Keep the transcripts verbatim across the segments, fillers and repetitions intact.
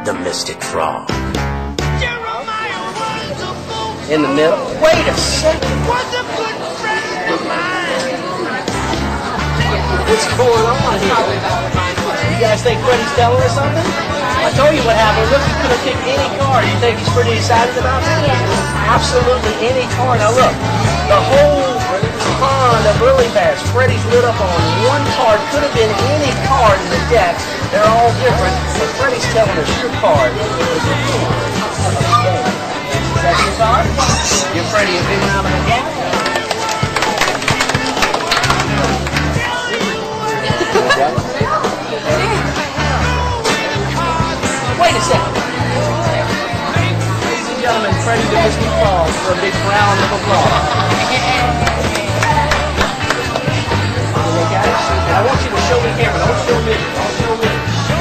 the mystic frog. In the middle. Wait a second. What's a good friend of mine? What's going on here? You guys think Freddy's telling us something? I told you what happened. Look, he could have picked any card. You think he's pretty excited about that? Yeah. Absolutely any card. Now look, the whole pond of lily pads. Freddy's lit up on one card. Could have been any card in the deck. They're all different. But Freddy's telling us your card is the king of the game. Is that your card? Give Freddy a big round of applause. Wait a second. Ladies and gentlemen, Freddy the Mystic Frog for a big round of applause. And I want you to show the camera. Don't show me. Don't show me.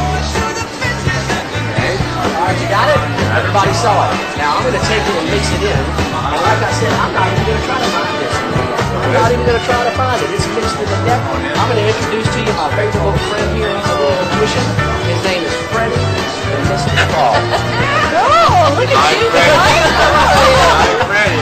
Okay. All right, you got it? Everybody saw it. Now I'm going to take it and mix it in. And like I said, I'm not even going to try to find this. I'm not even going to try to find it. It's mixed in the deck. I'm going to introduce to you my favorite little friend here. He's a little magician. His name is Freddy the Mystic Frog. Oh, look at you. I'm ready.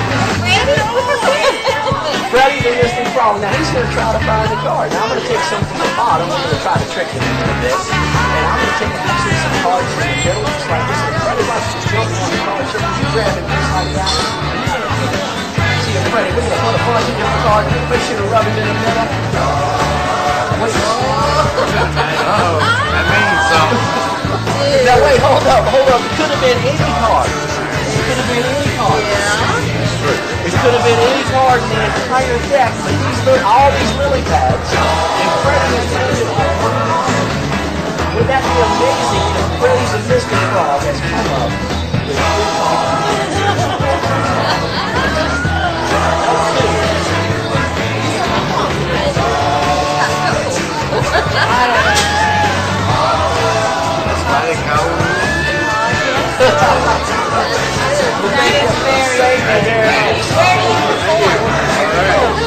Freddy the Mystic Frog. Now he's going to try to find the card. Now I'm going to take some from the bottom. I'm going to try to trick him a little bit. And I'm going to take actually some cards from the middle, just like this. And Freddy likes to jump on the card. So you grab it just like that. And you're going to see if Freddy, we're going to put a bunch of different cards. Make sure to rub him in the middle. Wait. Uh-oh. That means something. Now wait, hold up, hold up. It could have been any card. It could have been any card. Yeah. It could have been any card in the entire deck, but these li all these lily pads. And Freddy has named it all. Would that be amazing if Freddy's a Mystic Frog has come up with three cards? That is very, very, very, very, very, very, very, very, very, very, very, very,